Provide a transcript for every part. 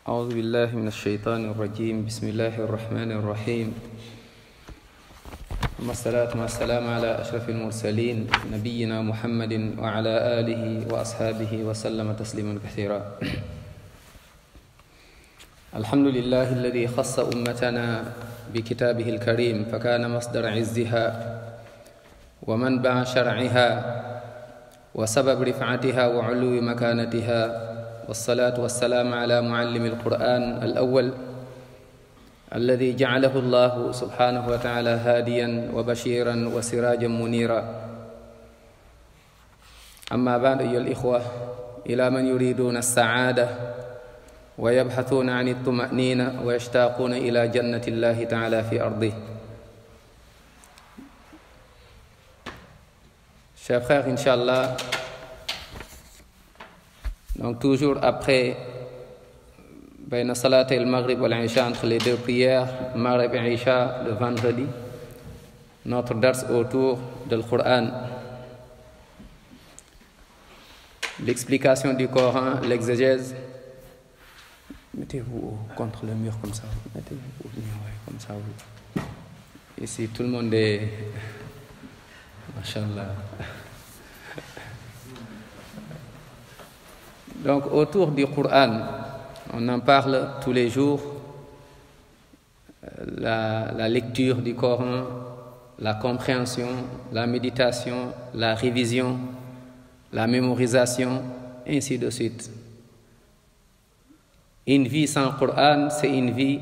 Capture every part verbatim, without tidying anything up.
أعوذ بالله من الشيطان الرجيم بسم الله الرحمن الرحيم والصلاة والسلام على أشرف المرسلين نبينا محمد وعلى آله وأصحابه وسلم تسليما كثيرا الحمد لله الذي خص أمتنا بكتابه الكريم فكان مصدر عزها ومنبع شرعها وسبب رفعتها وعلو مكانتها والصلاة والسلام على معلم القرآن الأول الذي جعله الله سبحانه وتعالى هاديا وبشيرا وسراجا منيرا. أما بعد أيها الإخوة، إلى من يريدون السعادة ويبحثون عن الطمأنينة ويشتاقون إلى جنة الله تعالى في أرضه. Chers frères, Inch'Allah, donc toujours après Bayna Salat et le Maghrib ou l'Isha, entre les deux prières, Maghrib et Isha, le vendredi, notre dars autour du Coran, l'explication du Coran, l'exégèse. Mettez-vous contre le mur comme ça, mettez-vous au mur comme ça. Ici, tout le monde est... Masha'Allah. Donc, autour du Coran, on en parle tous les jours, la, la lecture du Coran, la compréhension, la méditation, la révision, la mémorisation, ainsi de suite. Une vie sans Coran, c'est une vie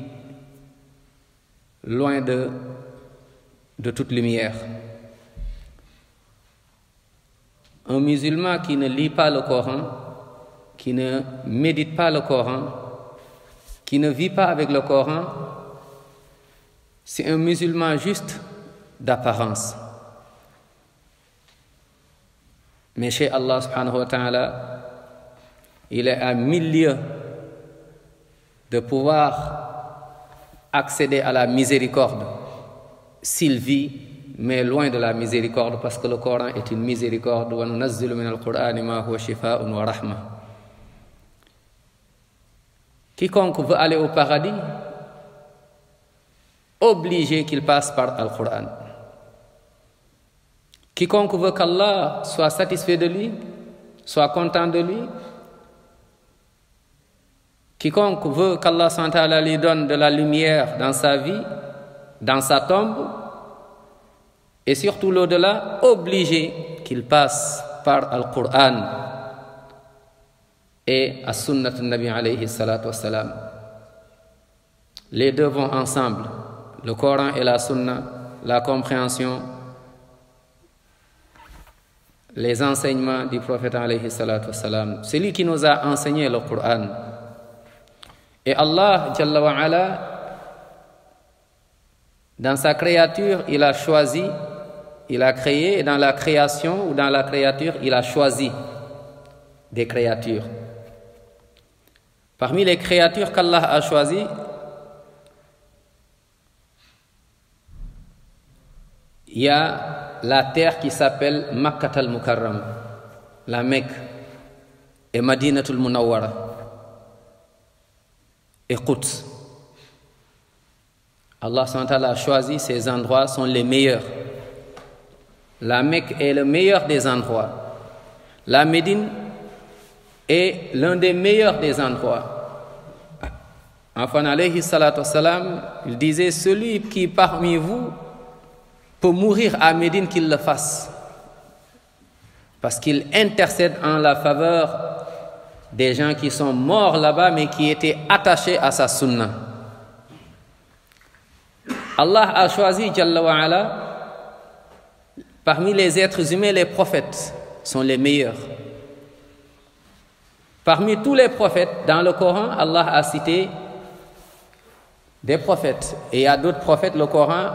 loin de, de toute lumière. Un musulman qui ne lit pas le Coran, qui ne médite pas le Coran, qui ne vit pas avec le Coran, c'est un musulman juste d'apparence. Mais chez Allah subhanahu wa ta'ala, il est à mille lieues de pouvoir accéder à la miséricorde s'il vit, mais loin de la miséricorde, parce que le Coran est une miséricorde. Wa nunazzilu min al-Qur'ani ma huwa shifaa'un wa rahma. Quiconque veut aller au paradis, obligé qu'il passe par le Coran. Quiconque veut qu'Allah soit satisfait de lui, soit content de lui, quiconque veut qu'Allah subhanahu wa ta'ala lui donne de la lumière dans sa vie, dans sa tombe, et surtout l'au-delà, obligé qu'il passe par le Coran et à Sunnat al-Nabi alayhi salatu wassalam. Les deux vont ensemble, le Coran et la Sunna, la compréhension, les enseignements du prophète alayhi salatu wassalam. C'est lui qui nous a enseigné le Coran. Et Allah, Jalla wa ala, dans sa créature, il a choisi, il a créé, et dans la création ou dans la créature, il a choisi des créatures. Parmi les créatures qu'Allah a choisies, il y a la terre qui s'appelle Makkat al-Mukarram, la Mecque, et Madinatul Munawwara, et Quds. Allah subhanahu wa ta'ala a choisi ces endroits, sont les meilleurs. La Mecque est le meilleur des endroits. La Médine est l'un des meilleurs des endroits. Enfin, alayhi salatu wassalam, il disait, celui qui parmi vous peut mourir à Médine, qu'il le fasse. Parce qu'il intercède en la faveur des gens qui sont morts là-bas, mais qui étaient attachés à sa sunna. Allah a choisi, Jalla wa ala, parmi les êtres humains, les prophètes sont les meilleurs. Parmi tous les prophètes, dans le Coran, Allah a cité des prophètes. Et il y a d'autres prophètes, le Coran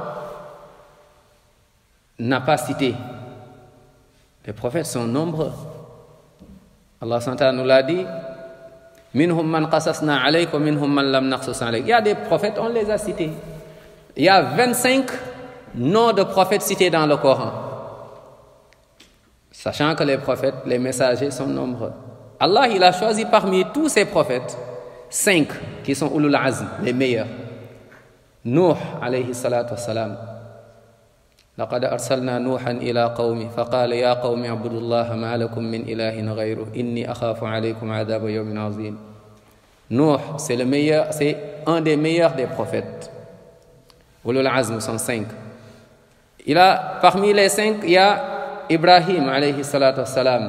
n'a pas cité. Les prophètes sont nombreux. Allah subhanahu wa ta'ala nous l'a dit. Minhum man qasasna alayk wa minhum man lam naqsus alayk. Il y a des prophètes, on les a cités. Il y a vingt-cinq noms de prophètes cités dans le Coran. Sachant que les prophètes, les messagers sont nombreux. Allah, il a choisi parmi tous ces prophètes cinq qui sont ulul azm, les meilleurs. Nuh alayhi salatu wassalam. لقد أرسلنا نوحا إلى قومه فقال يا قوم اعبدوا الله ما لكم من إله غيره إني أخاف عليكم عذاب يوم عظيم. Nuh, c'est le meilleur, c'est un des meilleurs des prophètes. Ulul azm sont cinq. Il a, parmi les cinq, il y a Ibrahim alayhi salatu wassalam.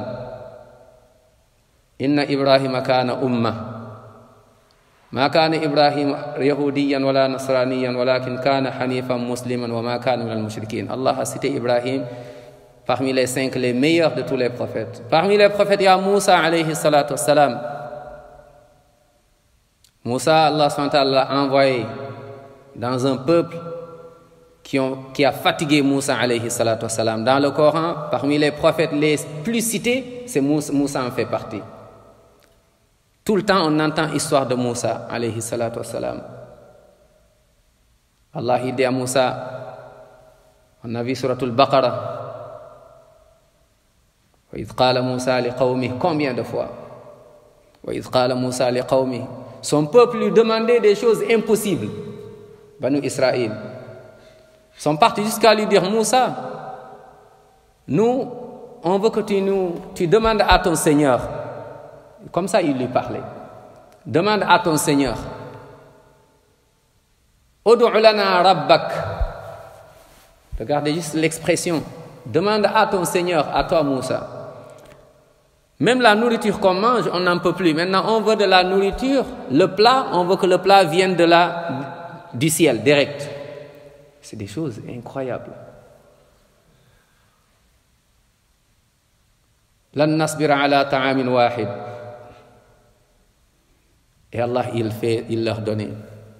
Inna Ibrahim kana umma. ما كان إبراهيم يهوديا ولا نصرانيا ولكن كان حنيفا مسلما وما كان من المشركين. Allah a cité Ibrahim parmi les cinq les meilleurs de tous les prophètes. Parmi les prophètes, il y a Moussa alayhi salatu wassalam. Moussa, Allah subhanahu wa ta'ala l'a envoyé dans un peuple qui, ont, qui a fatigué Moussa alayhi salatu wassalam. Dans le Coran, parmi les prophètes les plus cités, c'est Moussa, Moussa en fait partie. Tout le temps, on entend l'histoire de Moussa, alayhi salatu wassalam. Allah il dit à Moussa, on a vu suratul Baqarah, وَإِذْ قَالَ مُوسَى لِقَوْمِهِ, combien de fois? وَإِذْ قَالَ مُوسَى لِقَوْمِهِ. Son peuple lui demandait des choses impossibles. Banu Israël. Ils sont partis jusqu'à lui dire, Moussa, nous, on veut que tu nous, tu demandes à ton Seigneur. Comme ça, il lui parlait. Demande à ton Seigneur. Ud'u lana rabbak. Regardez juste l'expression. Demande à ton Seigneur, à toi Moussa. Même la nourriture qu'on mange, on n'en peut plus. Maintenant, on veut de la nourriture. Le plat, on veut que le plat vienne de la, du ciel, direct. C'est des choses incroyables. Lan nasbira ala ta'amin wahid. Et Allah, il, fait, il leur donnait.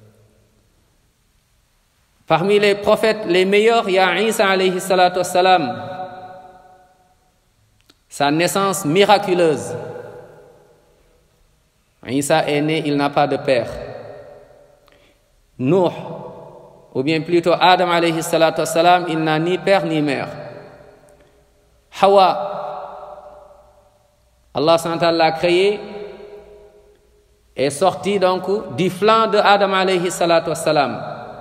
Parmi les prophètes, les meilleurs, il y a Isa alayhi salatu wassalam. Sa naissance miraculeuse. Isa est né, il n'a pas de père. Nuh, ou bien plutôt Adam alayhi salatu wassalam, il n'a ni père ni mère. Hawa, Allah subhanahu wa ta'ala l'a créé, est sorti donc du flanc de Adam alayhi salatu wassalam.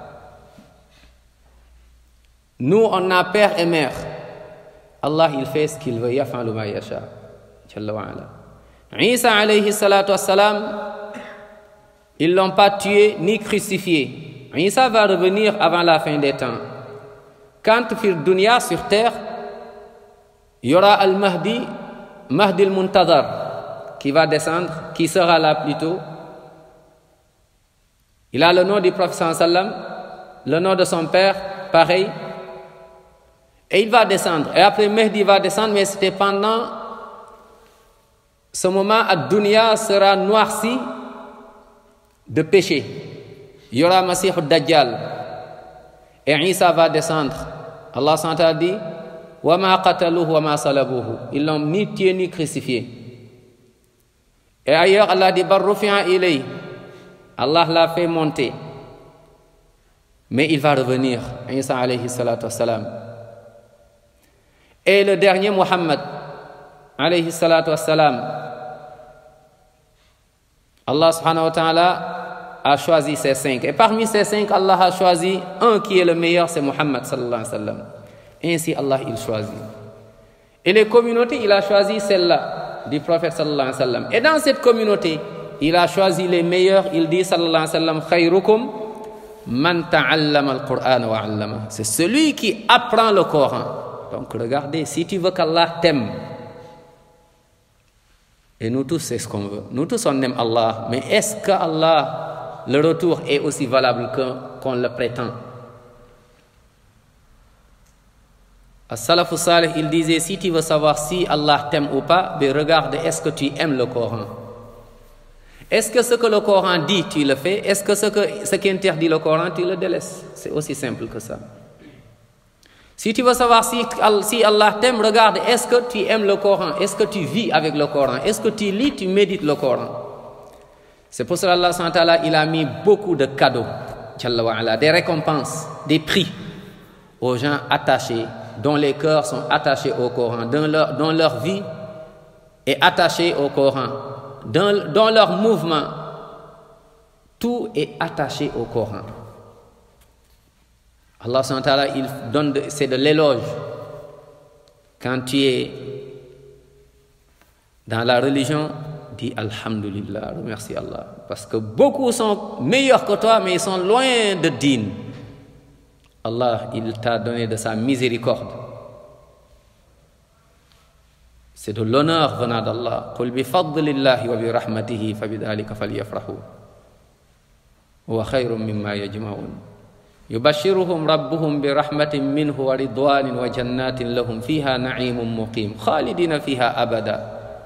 Nous, on a père et mère. Allah, il fait ce qu'il veut. Yaf'alu ma yasha. Jalla wa ala. Isa alayhi salatu wassalam, ils ne l'ont pas tué ni crucifié. Isa va revenir avant la fin des temps. Quand fir dunya sur terre, il y aura al-Mahdi, Mahdi al-Muntazar, qui va descendre, qui sera là plutôt. Il a le nom du prophète sallam, le nom de son père, pareil. Et il va descendre. Et après Mahdi va descendre, mais c'était pendant ce moment, ad-dunya sera noirci de péché. Il y aura Masih ad-Dajjal. Et Isa va descendre. Allah subhanahu wa ta'ala dit, wa ma qataluhu wa ma salabuhu. Ils l'ont ni tué ni crucifié. Et ailleurs, Allah dit, Barrufi'a ilay. Allah l'a fait monter. Mais il va revenir, Isa alayhi salatu wassalam. Et le dernier, Muhammad alayhi salatu wassalam. Allah subhanahu wa ta'ala a choisi ces cinq. Et parmi ces cinq, Allah a choisi un qui est le meilleur, c'est Muhammad sallallahu alayhi wa sallam. Ainsi, Allah, il choisit. Et les communautés, il a choisi celle-là du prophète sallallahu alayhi wa sallam. Et dans cette communauté, il a choisi les meilleurs. Il dit sallallahu alayhi wa sallam, khayrukum man ta'allama al-Qur'an wa 'allama. C'est celui qui apprend le Coran. Donc regardez, si tu veux qu'Allah t'aime, et nous tous c'est ce qu'on veut. Nous tous on aime Allah, mais est-ce que Allah, le retour est aussi valable que, qu'on le prétend? As-Salafu Salih, il disait, si tu veux savoir si Allah t'aime ou pas, ben regarde, est-ce que tu aimes le Coran? Est-ce que ce que le Coran dit, tu le fais? Est-ce que ce, que, ce qu'interdit le Coran, tu le délaisses? C'est aussi simple que ça. Si tu veux savoir si, si Allah t'aime, regarde, est-ce que tu aimes le Coran? Est-ce que tu vis avec le Coran? Est-ce que tu lis, tu médites le Coran? C'est pour cela qu'Allah subhanahu wa ta'ala, il a mis beaucoup de cadeaux, des récompenses, des prix aux gens attachés, dont les cœurs sont attachés au Coran, dont leur, dont leur vie est attachée au Coran, dont, dont leur mouvement Tout est attaché au Coran. Allah subhanahu wa ta'ala, il donne de, c'est de l'éloge. Quand tu es dans la religion, dis Alhamdulillah, remercie Allah. Parce que beaucoup sont meilleurs que toi, mais ils sont loin de din. Allah, il t'a donné de sa miséricorde. C'est de l'honneur venant d'Allah. Qul bi fadlillahi wa bi rahmatihi fa bidhalika falyafrahu. Huwa khayrun mimma yajma'un. Yubashiruhum rabbuhum bi rahmatin minhu wa ridwanin wa jannatin lahum fiha na'imun muqim khalidina fiha abada.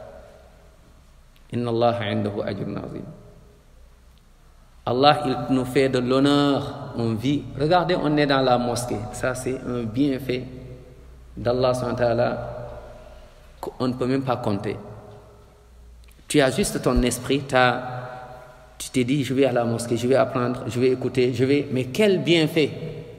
Inna Allah 'indahu ajrun 'azim. Allah, il nous fait de l'honneur, on vit. Regardez, on est dans la mosquée. Ça, c'est un bienfait d'Allah subhanahu wa ta'ala qu'on ne peut même pas compter. Tu as juste ton esprit, t'as, tu t'es dit, je vais à la mosquée, je vais apprendre, je vais écouter, je vais... Mais quel bienfait!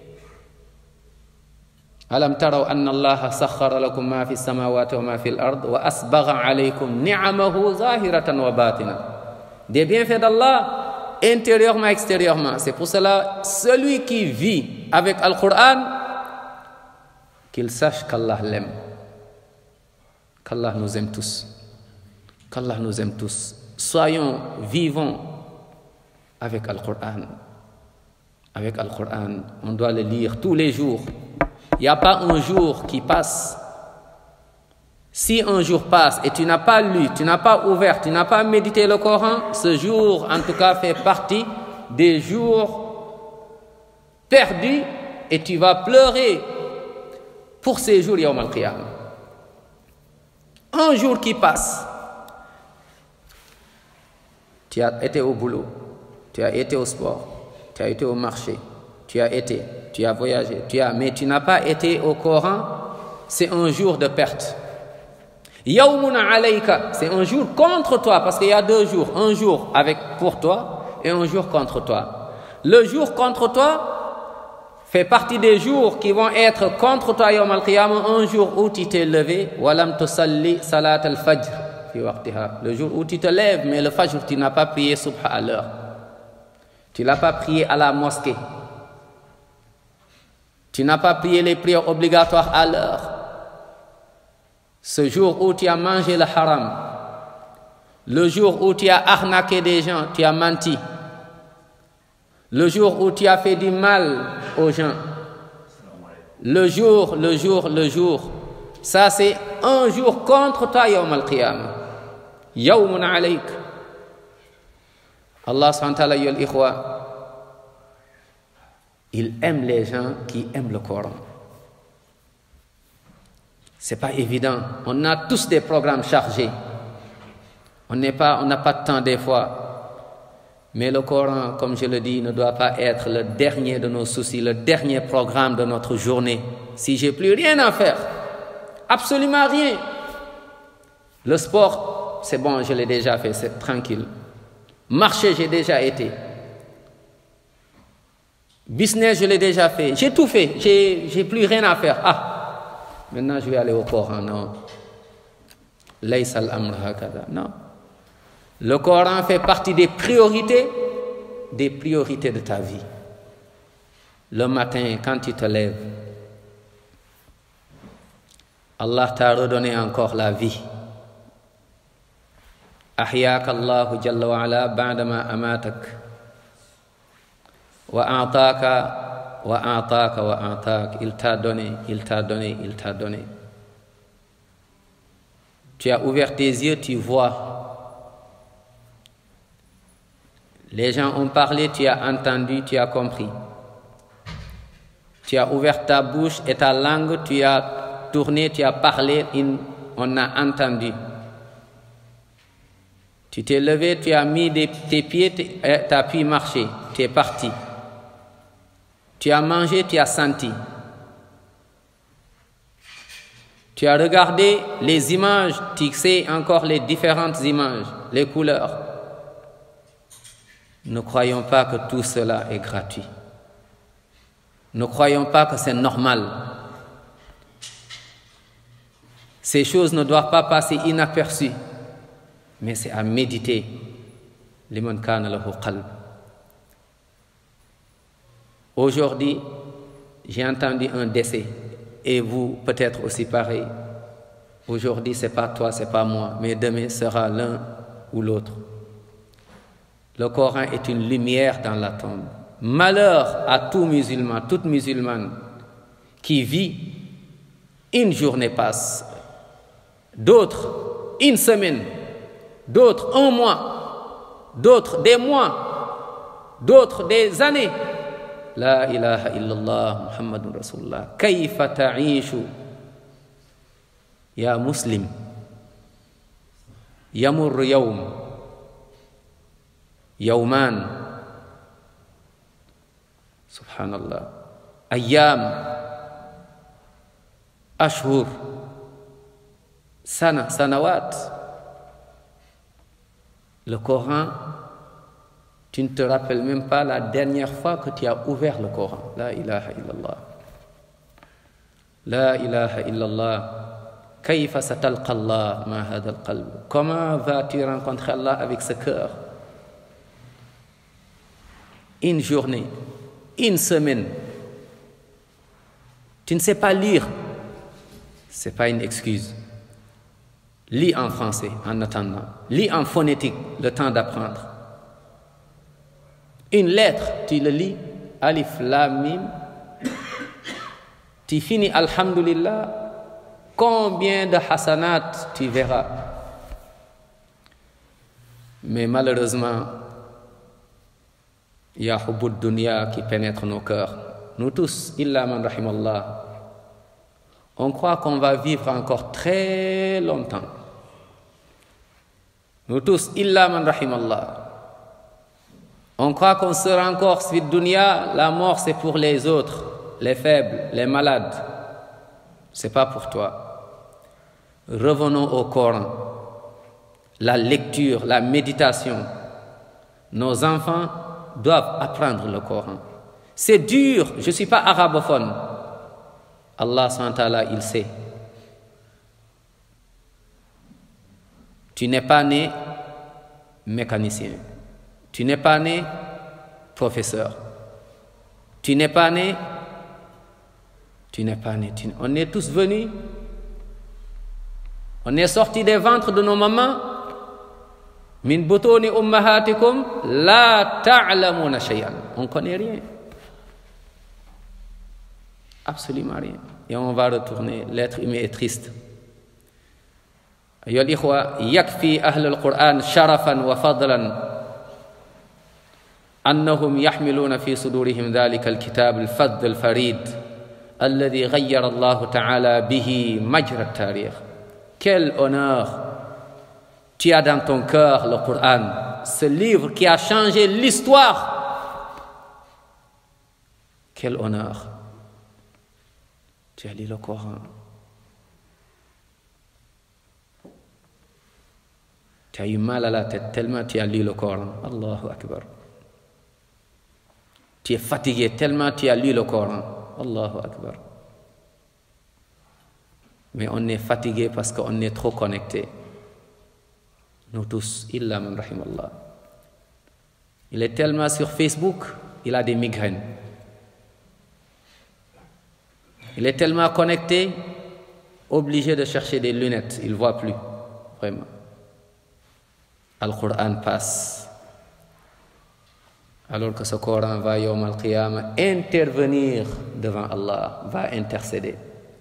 Alam taraw anna Allah sakhkhara lakum ma fi as-samawati wa ma fi al-ard wa asbagha alaykum ni'amahu zahiratan wa batina. Des bienfaits d'Allah, intérieurement, extérieurement. C'est pour cela, celui qui vit avec Al-Qur'an, qu'il sache qu'Allah l'aime. Qu'Allah nous aime tous. Qu'Allah nous aime tous. Soyons vivants avec Al-Qur'an. Avec Al-Qur'an, on doit le lire tous les jours. Il n'y a pas un jour qui passe. Si un jour passe et tu n'as pas lu, tu n'as pas ouvert, tu n'as pas médité le Coran, ce jour, en tout cas, fait partie des jours perdus et tu vas pleurer pour ces jours Yawm al-Qiyamah. Un jour qui passe, tu as été au boulot, tu as été au sport, tu as été au marché, tu as été, tu as voyagé, tu as, mais tu n'as pas été au Coran, c'est un jour de perte. Yawmun alayka, c'est un jour contre toi, parce qu'il y a deux jours, un jour avec pour toi et un jour contre toi. Le jour contre toi fait partie des jours qui vont être contre toi Yawm al-Qiyamah, un jour où tu t'es levé, walam tusalli salat al-fajr fi waqtiha. Le jour où tu te lèves, mais le fajr, tu n'as pas prié subha à l'heure. Tu n'as pas prié à la mosquée. Tu n'as pas prié les prières obligatoires à l'heure. Ce jour où tu as mangé le haram, le jour où tu as arnaqué des gens, tu as menti, le jour où tu as fait du mal aux gens, le jour, le jour, le jour, ça c'est un jour contre toi Yawm al-Qiyamah. Yawmun alayk. Allah subhanahu wa ta'ala, ya al-ikhwa, il aime les gens qui aiment le Coran. C'est pas évident. On a tous des programmes chargés. On n'est pas, on n'a pas de temps des fois. Mais le Coran, comme je le dis, ne doit pas être le dernier de nos soucis, le dernier programme de notre journée. Si j'ai plus rien à faire, absolument rien. Le sport, c'est bon, je l'ai déjà fait, c'est tranquille. Marcher, j'ai déjà été. Business, je l'ai déjà fait. J'ai tout fait. J'ai, j'ai plus rien à faire. Ah, maintenant je vais aller au Coran. Non. Laysa al-amr hakada. Non. Le Coran fait partie des priorités, des priorités de ta vie. Le matin, quand tu te lèves, Allah t'a redonné encore la vie. Ahyak Allahu Jalla wa Ala ba'dama amatak. Wa a'taka, wa a'taka, wa a'tak. Il t'a donné, il t'a donné, il t'a donné. Tu as ouvert tes yeux, tu vois. Les gens ont parlé, tu as entendu, tu as compris. Tu as ouvert ta bouche et ta langue, tu as tourné, tu as parlé, on a entendu. Tu t'es levé, tu as mis des, tes pieds, tu as pu marcher, tu es parti. Tu as mangé, tu as senti. Tu as regardé les images, tu sais encore les différentes images, les couleurs. Ne croyons pas que tout cela est gratuit. Ne croyons pas que c'est normal. Ces choses ne doivent pas passer inaperçues, mais c'est à méditer. Liman kana lahu qalb. Aujourd'hui, j'ai entendu un décès, et vous peut-être aussi pareil. Aujourd'hui, ce n'est pas toi, ce n'est pas moi, mais demain sera l'un ou l'autre. Le Coran est une lumière dans la tombe. Malheur à tout musulman, toute musulmane qui vit, une journée passe, d'autres une semaine, d'autres un mois, d'autres des mois, d'autres des années. La ilaha illallah Muhammadun Rasulullah. Kayfa ta'ishu ya muslim yamur yawm yawman subhanallah ayyam ashhur sana sanawat. Le Coran, tu ne te rappelles même pas la dernière fois que tu as ouvert le Coran. La ilaha illallah. La ilaha illallah. Kayfa satalqa Allah ma hadha al-qalb. Comment vas-tu rencontrer Allah avec ce cœur? Une journée, une semaine. Tu ne sais pas lire. Ce n'est pas une excuse. Lis en français en attendant. Lis en phonétique, le temps d'apprendre. Une lettre, tu le lis, alif, lam, mim. Tu finis, alhamdulillah. Combien de hasanat tu verras. Mais malheureusement, il y a hubbud dunya qui pénètre nos cœurs. Nous tous, illa man rahimallah. On croit qu'on va vivre encore très longtemps. Nous tous, illa man rahimallah. On croit qu'on sera encore suite dunya, la mort c'est pour les autres, les faibles, les malades. C'est pas pour toi. Revenons au Coran. La lecture, la méditation. Nos enfants doivent apprendre le Coran. C'est dur, je ne suis pas arabophone. Allah subhanahu wa ta'ala, il sait. Tu n'es pas né mécanicien. Tu n'es pas né professeur. Tu n'es pas né. Tu n'es pas né. Tu... On est tous venus. On est sortis des ventres de nos mamans. Min butuni ummahatikum la ta'lamuna shay'an. On ne connaît rien. Absolument rien. Et on va retourner. L'être humain est triste. أيها الإخوة يكفي أهل القرآن شرفا وفضلا أنهم يحملون في صدورهم ذلك الكتاب الفذ الفريد الذي غير الله تعالى به مجرى التاريخ. Quel honneur tu as dans ton cœur le Coran, ce livre qui a changé l'histoire. Quel honneur. Tu as lu le Coran. Tu as eu mal à la tête tellement tu as lu le Coran. Allahu Akbar. Tu es fatigué tellement tu as lu le Coran. Allahu Akbar. Mais on est fatigué parce qu'on est trop connecté. Nous tous, illa man rahimallah. Il est tellement sur Facebook, il a des migraines. Il est tellement connecté, obligé de chercher des lunettes. Il ne voit plus, vraiment. Al-Qur'an passe. Alors que ce Coran va, yawm al-qiyamah, intervenir devant Allah, va intercéder.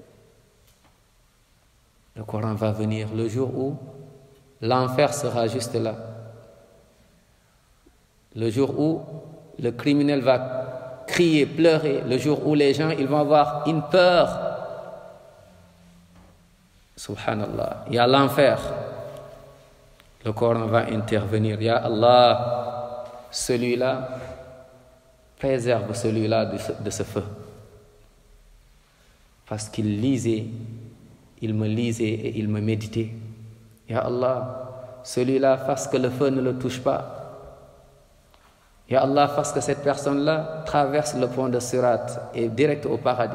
Le Coran va venir le jour où l'enfer sera juste là. Le jour où le criminel va crier, pleurer. Le jour où les gens ils vont avoir une peur. Subhanallah. Il y a l'enfer. Le Coran va intervenir. Ya Allah, celui-là, préserve celui-là de ce, de ce feu. Parce qu'il lisait, il me lisait et il me méditait. Ya Allah, celui-là, fasse que le feu ne le touche pas. Ya Allah, fasse que cette personne-là traverse le pont de Sirat et direct au paradis.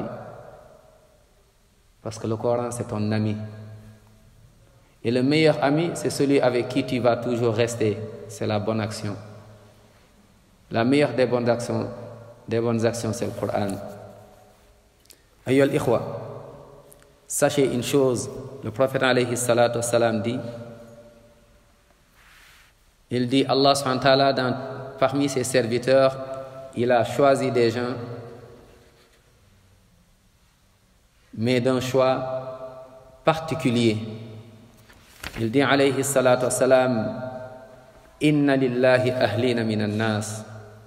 Parce que le Coran, c'est ton ami. Et le meilleur ami, c'est celui avec qui tu vas toujours rester. C'est la bonne action. La meilleure des bonnes actions, des bonnes actions, c'est le Coran. Ayyuhal ikhwa, sachez une chose, le prophète alayhi salatu wassalam dit, il dit, Allah subhanahu wa ta'ala, dans, parmi ses serviteurs, il a choisi des gens, mais d'un choix particulier. Il dit, alayhi salatu wassalam, inna lillahi ahlina minan nas.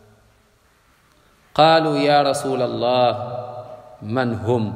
Qalu ya Rasulallah, man hum.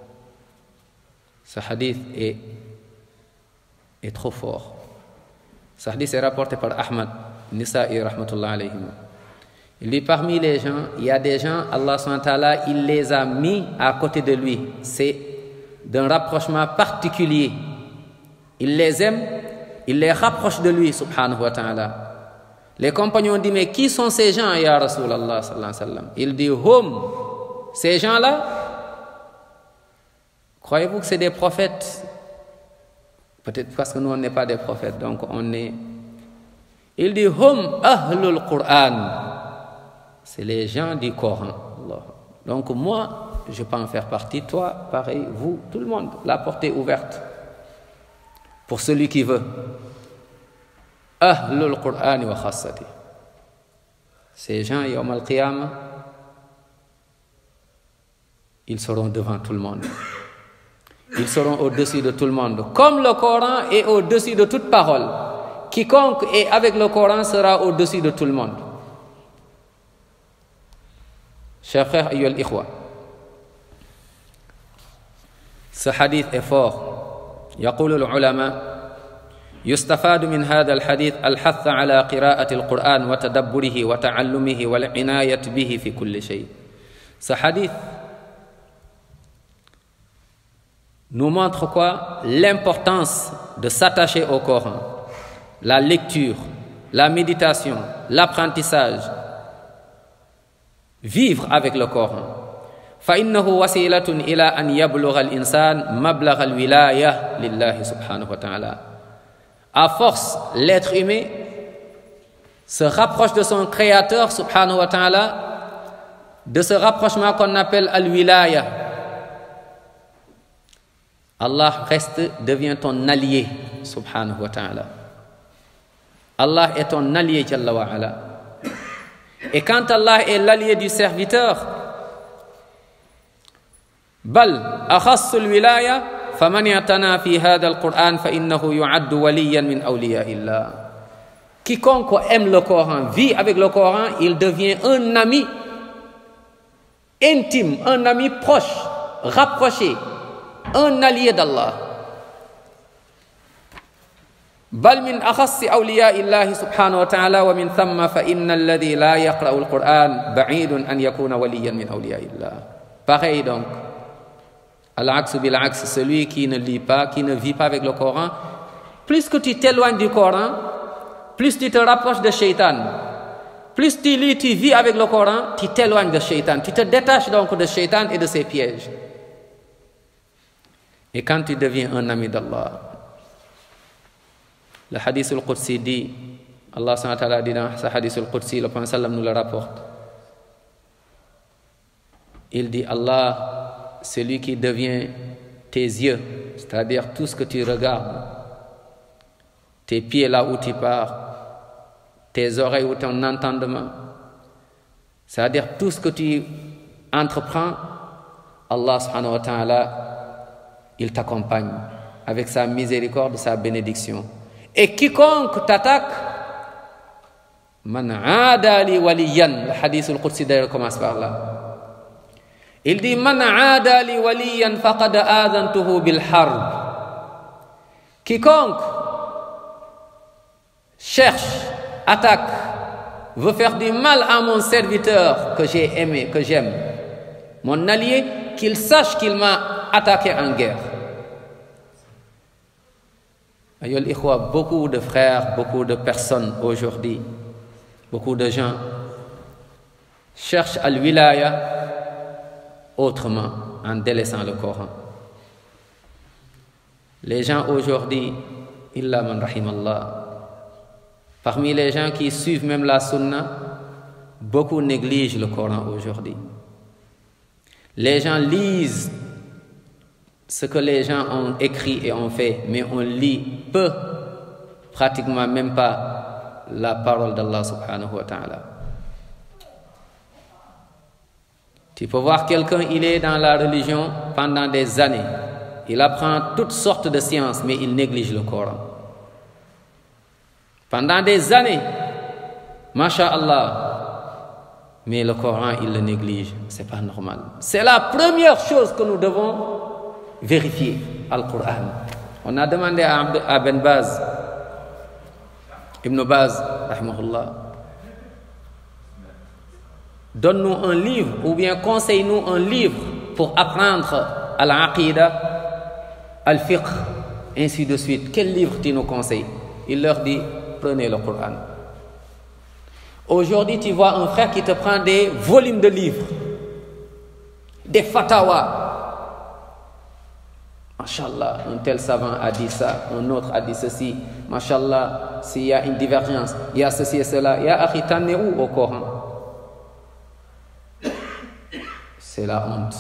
Ce hadith est, est trop fort. Ce hadith est rapporté par Ahmad, Nisa'i rahmatullah alayhim. Il dit, parmi les gens, il y a des gens, Allah subhanahu wa ta'ala, il les a mis à côté de lui. C'est d'un rapprochement particulier. Il les aime, il les rapproche de lui, subhanahu wa ta'ala. Les compagnons disent, mais qui sont ces gens, ya Rasulallah, sallallahu alayhi wa sallam? Il dit, hum, ces gens-là, croyez-vous que c'est des prophètes? Peut-être parce que nous, on n'est pas des prophètes, donc on est... Il dit, hum ahlul Qur'an. C'est les gens du Coran. Donc moi, je peux en faire partie, toi, pareil, vous, tout le monde. La porte est ouverte pour celui qui veut. Ahlul Qur'an wa khassati. Ces gens, yawm al-qiyamah, ils seront devant tout le monde. Ils seront au-dessus de tout le monde. Comme le Coran est au-dessus de toute parole. Quiconque est avec le Coran sera au-dessus de tout le monde. Chers frères, ayyuhal ikhwa, ce hadith est fort. يقول العلماء يستفاد من هذا الحديث الحث على قراءة القرآن وتدبره وتعلمه والعناية به في كل شيء. Ce hadith nous montre quoi? L'importance de s'attacher au Coran, la lecture, la méditation, l'apprentissage, vivre avec le Coran. فإنه وسيلة إلى أن يبلغ الإنسان مبلغ الولاية لله سبحانه وتعالى. À force, l'être humain se rapproche de son Créateur subhanahu wa ta'ala, de ce rapprochement qu'on appelle al-wilaya. Allah reste, devient ton allié subhanahu wa ta'ala. Allah est ton allié jalla wa ala. Et quand Allah est l'allié du serviteur, bal akhassul wilaya faman yatana fi hadha al-Qur'an fa innahu yu'addu waliyan min awliya'illah. Quiconque aime le Coran, vit avec le Coran, il devient un ami intime, un ami proche, rapproché, un allié d'Allah. بل من أخص أولياء الله سبحانه وتعالى ومن ثم فإن الذي لا يقرأ القرآن بعيد أن يكون وليا من أولياء الله. Pareil donc, al-aks bil-aks, celui qui ne lit pas, qui ne vit pas avec le Coran, plus que tu t'éloignes du Coran, plus tu te rapproches de Shaitan. Plus tu lis, tu vis avec le Coran, tu t'éloignes de Shaitan. Tu te détaches donc de Shaitan et de ses pièges. Et quand tu deviens un ami d'Allah, le hadith al-Qudsi dit, Allah subhanahu wa ta'ala dit dans ce hadith al-Qudsi, le prophète sallam nous le rapporte. Il dit, Allah, celui qui devient tes yeux, c'est-à-dire tout ce que tu regardes, tes pieds là où tu pars, tes oreilles où ton entendement, c'est-à-dire tout ce que tu entreprends, Allah subhanahu wa ta'ala, il t'accompagne avec sa miséricorde, sa bénédiction. Et quiconque t'attaque, man aada li waliyan, le hadith al-Qudsi d'ailleurs commence par là. Il dit, man aada li waliyan faqad aadhantuhu bil harb. Quiconque cherche, attaque, veut faire du mal à mon serviteur que j'ai aimé, que j'aime, mon allié, qu'il sache qu'il m'a attaqué en guerre. Ayyuhal ikhwa, beaucoup de frères, beaucoup de personnes aujourd'hui, beaucoup de gens cherchent al-wilaya autrement, en délaissant le Coran. Les gens aujourd'hui, illa man rahimallah, parmi les gens qui suivent même la sunna, Beaucoup négligent le Coran aujourd'hui. Les gens lisent ce que les gens ont écrit et ont fait, mais on lit peu, pratiquement même pas la parole d'Allah subhanahu wa ta'ala. Tu peux voir quelqu'un, il est dans la religion pendant des années. Il apprend toutes sortes de sciences, mais il néglige le Coran. Pendant des années, masha'Allah, mais le Coran, il le néglige. C'est pas normal. C'est la première chose que nous devons vérifier, Al-Qur'an. On a demandé à, Abd, à Ben Baz, Ibn Baz, rahimahullah, donne-nous un livre ou bien conseille-nous un livre pour apprendre Al-Aqidah, Al-Fiqh, ainsi de suite. Quel livre tu nous conseilles? Il leur dit, prenez le Coran. Aujourd'hui, tu vois un frère qui te prend des volumes de livres, des fatawas. Masha'Allah, un tel savant a dit ça, un autre a dit ceci. Masha'Allah, s'il y a une divergence, il y a ceci et cela. Ya akhi, t'en es où au Coran? C'est la honte.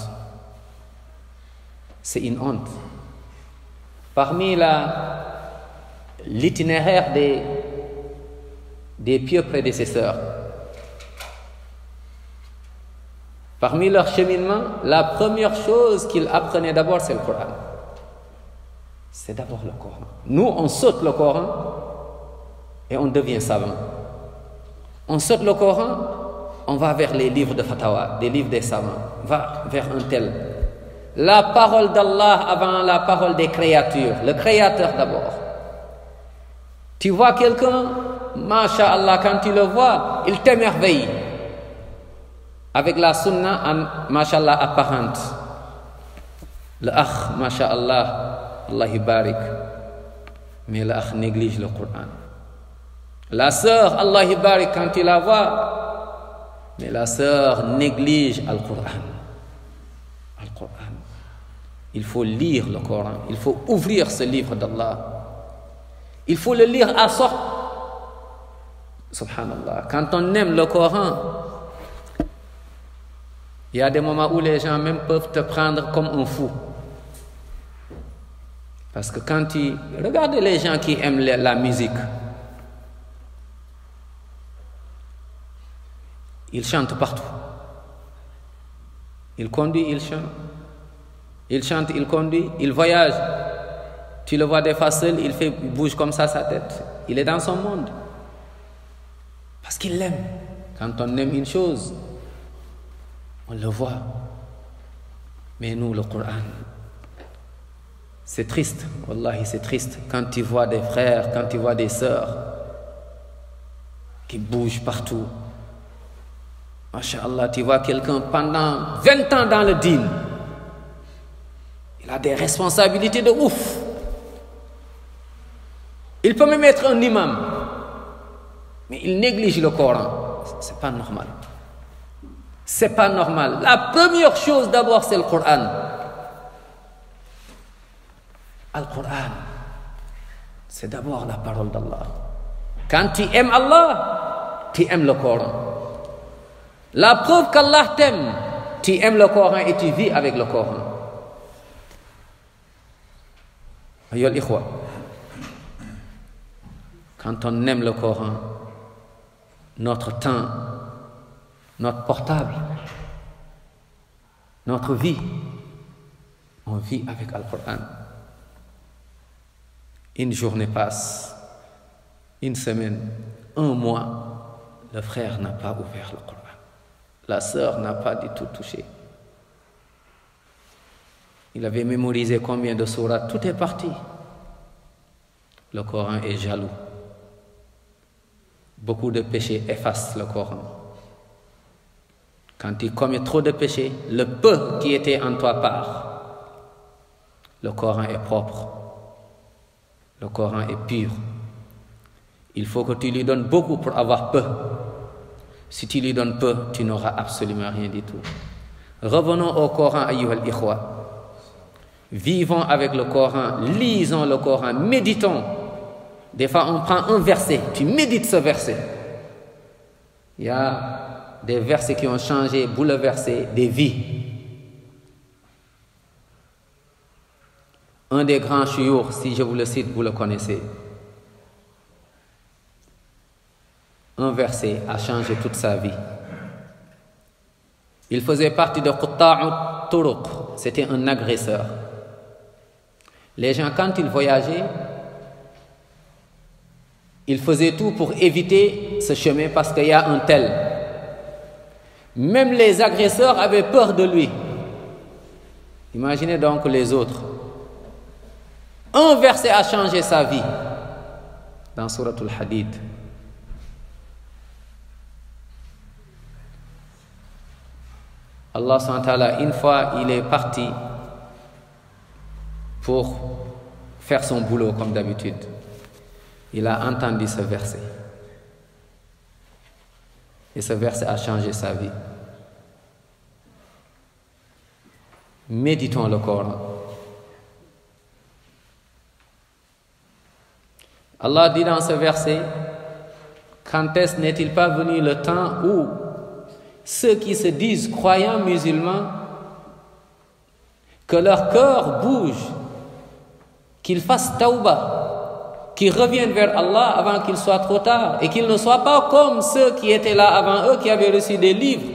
C'est une honte. Parmi la, l'itinéraire des, des pieux prédécesseurs, parmi leur cheminement, la première chose qu'ils apprenaient d'abord, c'est le Coran. C'est d'abord le Coran. Nous, on saute le Coran et on devient savant. On saute le Coran, on va vers les livres de Fatawa, des livres des savants. Va vers un tel. La parole d'Allah avant la parole des créatures. Le Créateur d'abord. Tu vois quelqu'un, masha'Allah, quand tu le vois, il t'émerveille. Avec la sunna, masha'Allah, apparente. Le akh, masha'Allah, Allah y barik. Mais le akh néglige le Coran. La sœur, Allah y barik, quand tu la vois, mais la sœur néglige le Coran. Le Coran. Il faut lire le Coran. Il faut ouvrir ce livre d'Allah. Il faut le lire à sorte. Subhanallah. Quand on aime le Coran, il y a des moments où les gens même peuvent te prendre comme un fou. Parce que quand tu... Regardez les gens qui aiment la musique. Ils chantent partout. Il conduit, il chante. Il chante, il conduit, il voyage. Tu le vois des fois seul, il, fait, il bouge comme ça sa tête. Il est dans son monde. Parce qu'il l'aime. Quand on aime une chose, on le voit. Mais nous, le Coran, c'est triste. Wallahi, c'est triste. Quand tu vois des frères, quand tu vois des sœurs qui bougent partout. Masha'Allah, tu vois quelqu'un pendant vingt ans dans le dîn. Il a des responsabilités de ouf. Il peut même être un imam. Mais il néglige le Coran. C'est pas normal. C'est pas normal. La première chose d'abord, c'est le Coran. Le Coran, c'est d'abord la parole d'Allah. Quand tu aimes Allah, tu aimes le Coran. La preuve qu'Allah t'aime, tu aimes le Coran et tu vis avec le Coran. Ayyuhal ikhwa, quand on aime le Coran, notre temps, notre portable, notre vie, on vit avec le Coran. Une journée passe, une semaine, un mois, le frère n'a pas ouvert le Coran. La sœur n'a pas du tout touché. Il avait mémorisé combien de sourates, tout est parti. Le Coran est jaloux. Beaucoup de péchés effacent le Coran. Quand tu commets trop de péchés, le peu qui était en toi part. Le Coran est propre. Le Coran est pur. Il faut que tu lui donnes beaucoup pour avoir peu. Si tu lui donnes peu, tu n'auras absolument rien du tout. Revenons au Coran, ayyuhal ikhwa. Vivons avec le Coran, lisons le Coran, méditons. Des fois, on prend un verset, tu médites ce verset. Il y a des versets qui ont changé, bouleversé des vies. Un des grands chouyours, si je vous le cite, vous le connaissez. Un verset a changé toute sa vie. Il faisait partie de Qutta'u Turuq, c'était un agresseur. Les gens, quand ils voyageaient, ils faisaient tout pour éviter ce chemin parce qu'il y a un tel. Même les agresseurs avaient peur de lui. Imaginez donc les autres. Un verset a changé sa vie dans Sourate Al-Hadid. Allah subhanahu wa ta'ala, une fois, il est parti pour faire son boulot comme d'habitude. Il a entendu ce verset. Et ce verset a changé sa vie. Méditons le Coran. Allah dit dans ce verset, quand est-ce n'est-il pas venu le temps où ceux qui se disent croyants musulmans, que leur cœur bouge, qu'ils fassent tawbah, qu'ils reviennent vers Allah avant qu'il soit trop tard et qu'ils ne soient pas comme ceux qui étaient là avant eux, qui avaient reçu des livres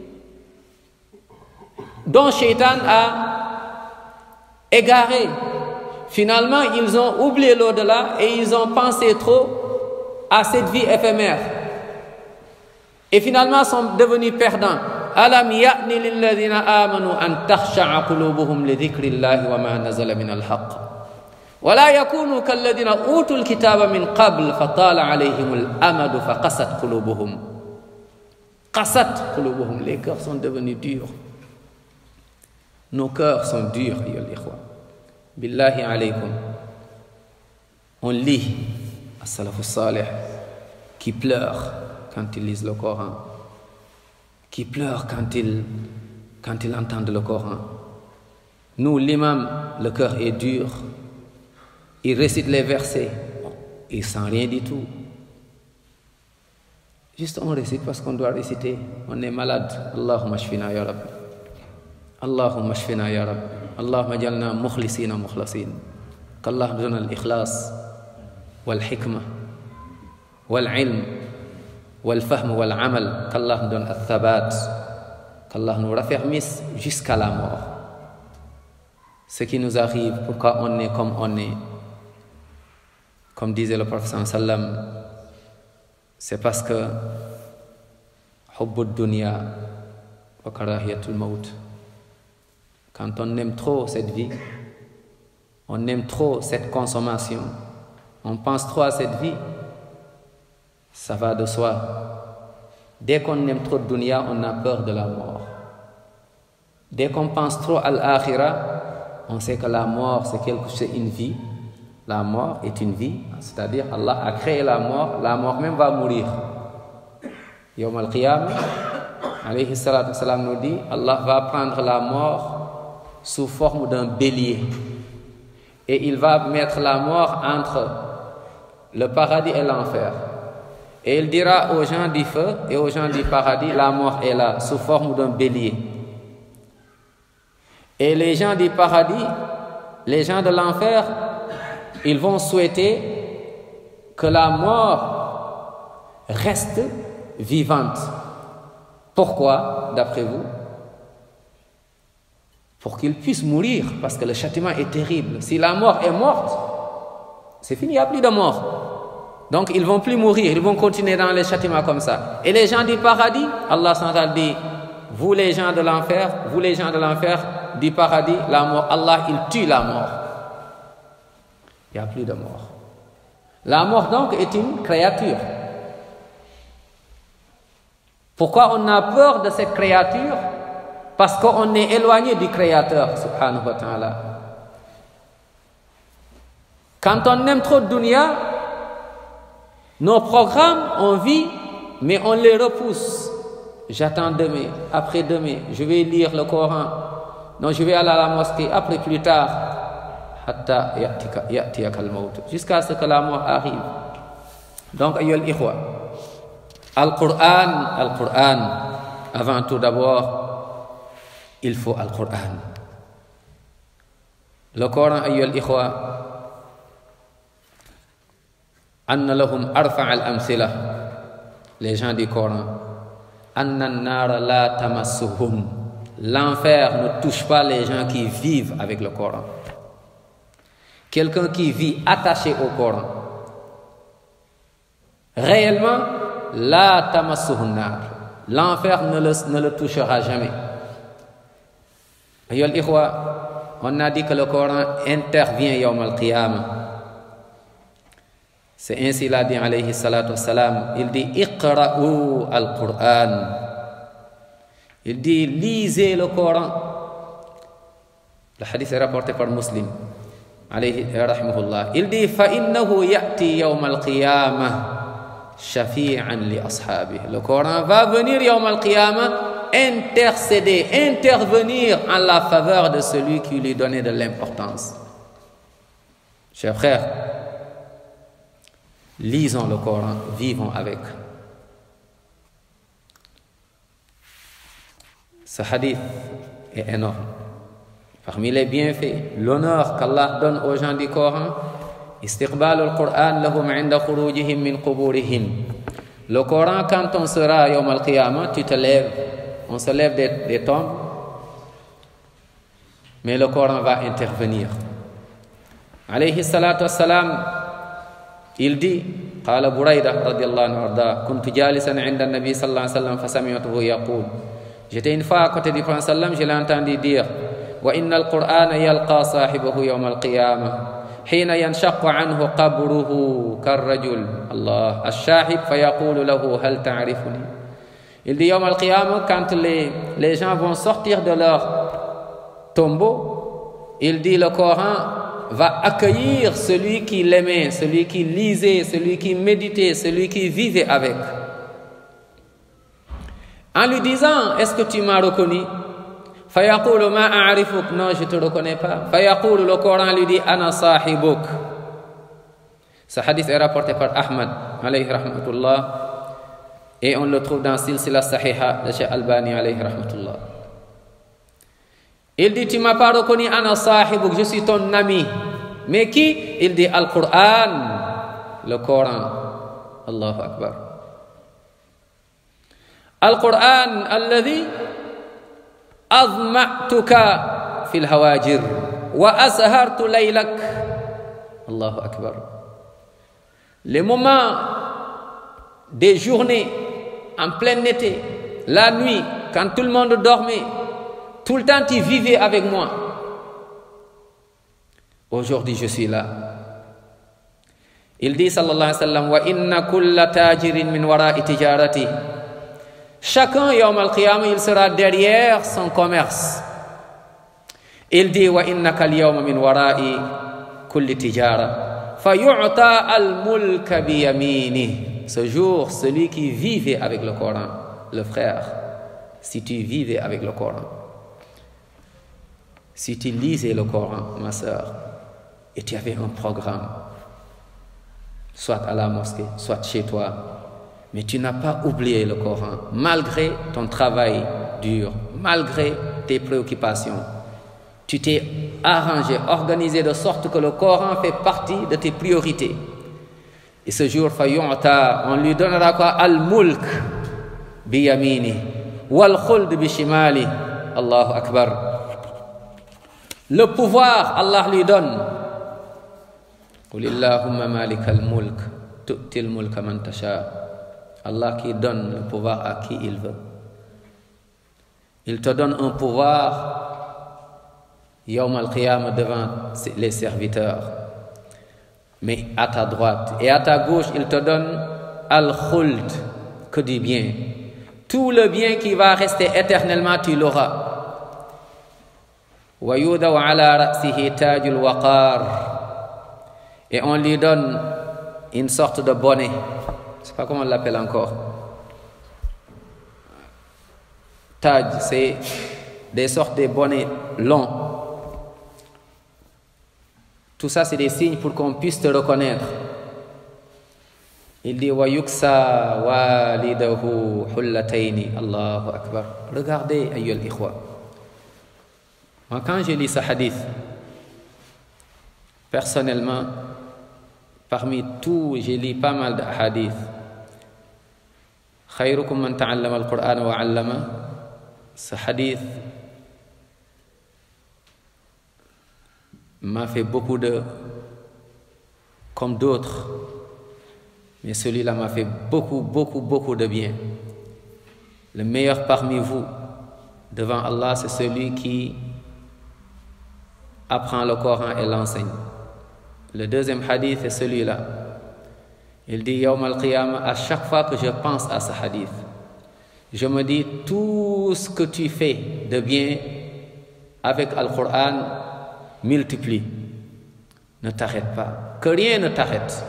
dont Shaitan a égaré. Finalement, ils ont oublié l'au-delà et ils ont pensé trop à cette vie éphémère. Et finalement, sont devenus perdants. Alam ya'ni lilladhina amanu an takhsha'a qulubuhum li dhikrillahi wa ma nazala min al-haqq. Wa la yakunu kalladhina utul kitaba min qabl fatala alayhim al-amadu faqasat qulubuhum. Qasat qulubuhum. Les cœurs sont devenus durs. Nos cœurs sont durs, ya l'ikhwa. Billahi alaykum. On lit as-salafus salih qui pleurent quand ils lisent le Coran, qui pleurent quand ils, quand ils entendent le Coran. Nous, l'imam, le cœur est dur. Il récite les versets, il sent rien du tout. Juste on récite parce qu'on doit réciter. On est malade. Allahumma shfina ya Rabbi. Allahumma shfina ya Rabbi. Allahumma jalna mukhlisina mukhlasin. Qu'Allah donne l'ikhlas, wal hikmah, wal ilm, والفهم والعمل, qu'Allah nous donne al-thabat, qu'Allah nous raffermisse jusqu'à la mort. Ce qui nous arrive, pourquoi on est comme on est, comme disait le prophète sallam, c'est parce que hubbud dunya wa karahiyatul maut. Quand on aime trop cette vie, on aime trop cette consommation, on pense trop à cette vie, ça va de soi. Dès qu'on aime trop de dunya, on a peur de la mort. Dès qu'on pense trop à l'akhirah, on sait que la mort, c'est quelque chose, c'est une vie. La mort est une vie, c'est-à-dire Allah a créé la mort, la mort même va mourir. Yawm al-Qiyamah, alayhi salatu wassalam nous dit, Allah va prendre la mort sous forme d'un bélier. Et il va mettre la mort entre le paradis et l'enfer. Et il dira aux gens du feu et aux gens du paradis, la mort est là, sous forme d'un bélier. Et les gens du paradis, les gens de l'enfer, ils vont souhaiter que la mort reste vivante. Pourquoi, d'après vous? Pour qu'ils puissent mourir, parce que le châtiment est terrible. Si la mort est morte, c'est fini, il n'y a plus de mort. Donc ils ne vont plus mourir, ils vont continuer dans les châtiments comme ça. Et les gens du paradis, Allah subhanahu dit, vous les gens de l'enfer, vous les gens de l'enfer, du paradis, la mort, Allah il tue la mort. Il n'y a plus de mort. La mort donc est une créature. Pourquoi on a peur de cette créature? Parce qu'on est éloigné du Créateur, subhanahu wa ta'ala. Quand on aime trop de dunya, nos programmes, on vit, mais on les repousse. J'attends demain, après-demain, je vais lire le Coran. Non, je vais aller à la mosquée, après plus tard. Hatta ya'tiyakal maut. Jusqu'à ce que la mort arrive. Donc, ayyuhal ikhwa, Al-Qur'an, Al-Qur'an, Avant tout d'abord, il faut le Coran. Le Coran, ayyuha al-ikhwa, anna lahum arfa' al-amthila. Les gens du Coran, anna an-nar la tamassuhum. L'enfer ne touche pas les gens qui vivent avec le Coran. Quelqu'un qui vit attaché au Coran, réellement, la tamassuhun nar. L'enfer ne le, ne le touchera jamais. Ayyuha al-ikhwa, on a dit que le Coran intervient yawm al-qiyamah. C'est ainsi l'a dit alayhi salatu wassalam. Il dit iqra'u al-Qur'an. Il dit lisez le Coran. Le hadith est rapporté par Muslim. Alayhi rahimahullah. Il dit fa innahu ya'ti yawm al-qiyamah shafi'an li ashabi. Le Coran va venir yawm al-qiyamah intercéder, intervenir en la faveur de celui qui lui donnait de l'importance. Chers frères, lisons le Coran, vivons avec. Ce hadith est énorme. Parmi les bienfaits, l'honneur qu'Allah donne aux gens du Coran, istiqbal al-Qur'an lahum 'inda khurujihim min quburihim. Le Coran, quand on sera yawm al-qiyamah, tu te lèves, on se lève des, des tombes, mais le Coran va intervenir. Alayhi salatu wassalam, il dit, قال بريدة رضي الله عنه وارضاه كنت جالسا عند النبي صلى الله عليه وسلم فسمعته يقول. J'étais une fois à côté du prophète sallam, je l'ai entendu dire وإن القرآن يلقى صاحبه يوم القيامة حين ينشق عنه قبره كالرجل الله الشاهد فيقول له هل تعرفني. Il dit يوم القيامة, quand les, les gens vont sortir de leur tombeau, il dit le Coran va accueillir celui qui l'aimait, celui qui lisait, celui qui méditait, celui qui vivait avec. En lui disant, est-ce que tu m'as reconnu? Fayaqulu ma a'rifuk, non, je ne te reconnais pas. Fayaqulu, le Coran lui dit, ana sahibuk. Ce hadith est rapporté par Ahmad, alayhi rahmatullah, et on le trouve dans Silsila Sahiha de Cheikh Albani, alayhi rahmatullah. Il dit, tu ne m'as pas reconnu, ana sahibuk, je suis ton ami. Mais qui? Il dit, Al-Qur'an, le Coran. Allahu Akbar. Al-Qur'an, alladhi azma'tuka fil hawajir wa ashartu laylak. Allahu Akbar. Les moments des journées en plein été, la nuit, quand tout le monde dormait, tout le temps tu vivais avec moi. Aujourd'hui je suis là. Il dit sallallahu alayhi wa sallam wa inna kulla tajirin min wara'i tijarati. Chacun yawm al-qiyamah il sera derrière son commerce. Il dit wa innaka al-yawma min wara'i kulli tijara fa yu'ta al-mulka bi yamini. Ce jour, celui qui vivait avec le Coran, le frère, si tu vivais avec le Coran, si tu lisais le Coran, ma sœur, et tu avais un programme, soit à la mosquée, soit chez toi, mais tu n'as pas oublié le Coran, malgré ton travail dur, malgré tes préoccupations, tu t'es arrangé, organisé de sorte que le Coran fait partie de tes priorités. Et ce jour, fayu'ta, on lui donnera quoi? Al-mulk bi yamini wal khuld bi shimali. Allahu Akbar. Le pouvoir, Allah lui donne. Qul illahumma malikal mulk tu'til mulka man tasha. Allah qui donne le pouvoir à qui il veut. Il te donne un pouvoir yawm al-qiyamah devant les serviteurs. Mais à ta droite et à ta gauche, il te donne al-khuld, que du bien. Tout le bien qui va rester éternellement, tu l'auras. Wa yudaw ala ra'sihi tajul waqar. Et on lui donne une sorte de bonnet. Je ne sais pas comment on l'appelle encore. Taj, c'est des sortes de bonnets longs. Tout ça, c'est des signes pour qu'on puisse te reconnaître. Il dit wa yuksa walidahu hullatayni. Allahu Akbar. Regardez, ayyul ikhwa. Moi, quand je lis ce hadith, personnellement, parmi tous, je lis pas mal de hadiths. Khayrukum man ta'allama al-Qur'an wa 'allama. Ce hadith m'a fait beaucoup de, comme d'autres, mais celui-là m'a fait beaucoup, beaucoup, beaucoup de bien. Le meilleur parmi vous, devant Allah, c'est celui qui apprend le Coran et l'enseigne. Le deuxième hadith est celui-là. Il dit, Yawm al-Qiyamah, à chaque fois que je pense à ce hadith, je me dis, tout ce que tu fais de bien avec Al-Qur'an, multiplie. Ne t'arrête pas. Que rien ne t'arrête.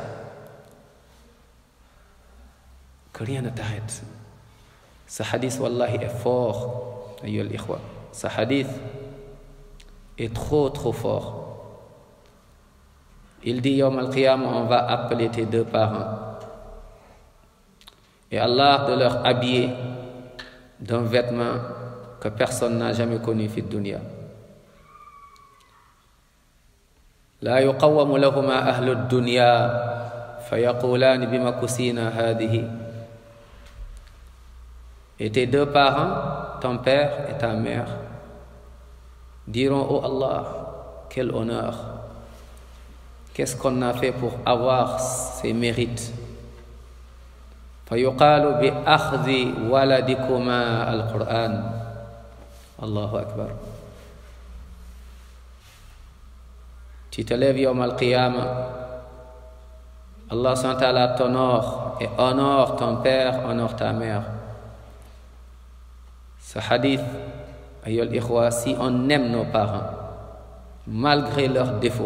Que rien ne t'arrête. Ce hadith, wallahi, est fort. Ayyul ikhwa. Ce hadith est trop, trop fort. Il dit, Yawm al-Qiyamah, on va appeler tes deux parents. Et Allah de leur habiller d'un vêtement que personne n'a jamais connu fi dunya. لا يقوم لهما أهل الدنيا فيقولان بما كسينا هذه. Et tes deux parents, ton père et ta mère, diront, oh Allah, quel honneur, qu'est-ce qu'on a fait pour avoir ces mérites. فيقال بأخذ ولدكما القرآن. الله أكبر. Tu te lèves Yawm al-Qiyamah, Allah subhanahu wa ta'ala t'honore et honore ton père, honore ta mère. Ce hadith, ayyul ikhwa, si on aime nos parents, malgré leurs défauts,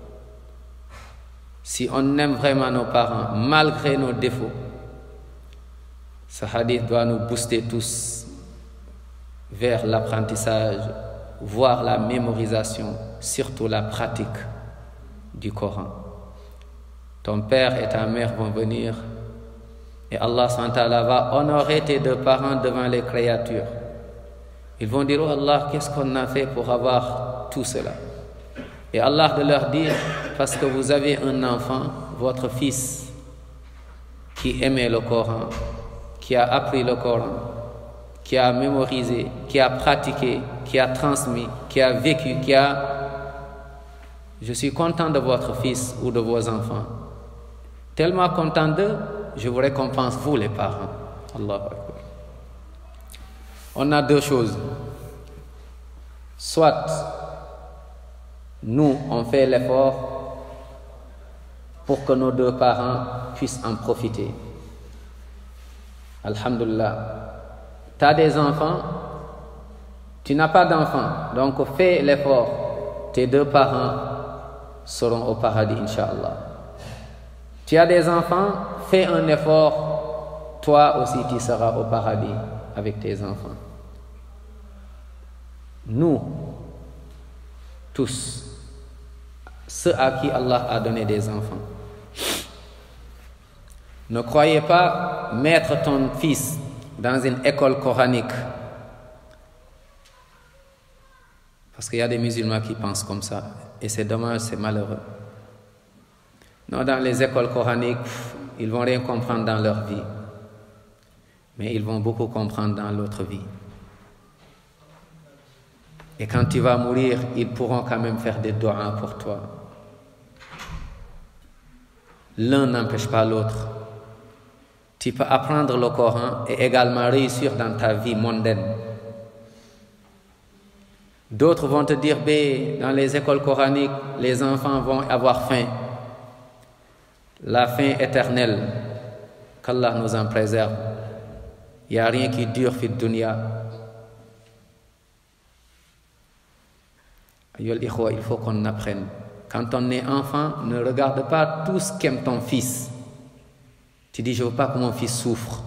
si on aime vraiment nos parents, malgré nos défauts, ce hadith doit nous booster tous vers l'apprentissage, voire la mémorisation, surtout la pratique du Coran. Ton père et ta mère vont venir et Allah subhanahu wa ta'ala va honorer tes deux parents devant les créatures. Ils vont dire, oh Allah, qu'est-ce qu'on a fait pour avoir tout cela? Et Allah de leur dire, parce que vous avez un enfant, votre fils, qui aimait le Coran, qui a appris le Coran, qui a mémorisé, qui a pratiqué, qui a transmis, qui a vécu, qui a... Je suis content de votre fils ou de vos enfants. Tellement content d'eux, je vous récompense, vous les parents. Allahu Akbar. On a deux choses. Soit nous, on fait l'effort pour que nos deux parents puissent en profiter. Alhamdulillah. Tu as des enfants, tu n'as pas d'enfants, donc fais l'effort. Tes deux parents seront au paradis, Inch'Allah. Tu as des enfants, fais un effort, toi aussi tu seras au paradis avec tes enfants. Nous, tous, ceux à qui Allah a donné des enfants, ne croyez pas mettre ton fils dans une école coranique. Parce qu'il y a des musulmans qui pensent comme ça. Et c'est dommage, c'est malheureux. Non, dans les écoles coraniques, ils ne vont rien comprendre dans leur vie. Mais ils vont beaucoup comprendre dans l'autre vie. Et quand tu vas mourir, ils pourront quand même faire des doigts pour toi. L'un n'empêche pas l'autre. Tu peux apprendre le Coran et également réussir dans ta vie mondaine. D'autres vont te dire, ben, dans les écoles coraniques, les enfants vont avoir faim. La faim éternelle, qu'Allah nous en préserve. Il n'y a rien qui dure fi dunya. Il faut qu'on apprenne. Quand on est enfant, ne regarde pas tout ce qu'aime ton fils. Tu dis, je ne veux pas que mon fils souffre.